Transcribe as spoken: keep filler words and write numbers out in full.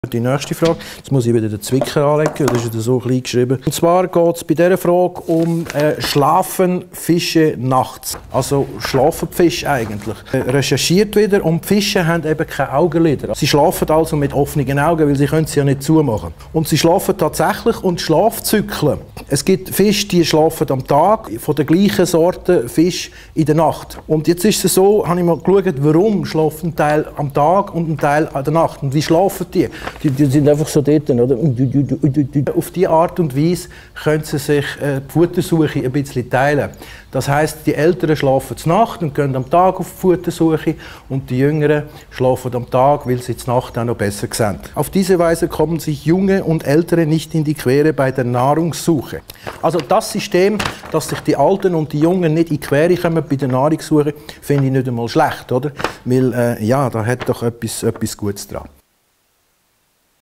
Die nächste Frage, jetzt muss ich wieder den Zwicker anlegen, das ist so klein geschrieben. Und zwar geht es bei dieser Frage um äh, Schlafen Fische nachts. Also schlafen die Fische eigentlich. Äh, recherchiert wieder und die Fische haben eben keine Augenlider. Sie schlafen also mit offenen Augen, weil sie können sie ja nicht zumachen. Und sie schlafen tatsächlich und Schlafzyklen. Es gibt Fische, die schlafen am Tag, von der gleichen Sorte Fisch in der Nacht. Und jetzt ist es so, habe ich mal geschaut, warum schlafen ein Teil am Tag und ein Teil an der Nacht. Und wie schlafen die? Die, die sind einfach so dort, oder? Auf diese Art und Weise können sie sich äh, die Futtersuche ein bisschen teilen. Das heisst, die Älteren schlafen zur Nacht und gehen am Tag auf die Futtersuche und die Jüngeren schlafen am Tag, weil sie zur Nacht auch noch besser sehen. Auf diese Weise kommen sich Junge und Ältere nicht in die Quere bei der Nahrungssuche. Also das System, dass sich die Alten und die Jungen nicht in die Quere kommen bei der Nahrungssuche, finde ich nicht einmal schlecht, oder? Weil, äh, ja, da hat doch etwas, etwas Gutes dran.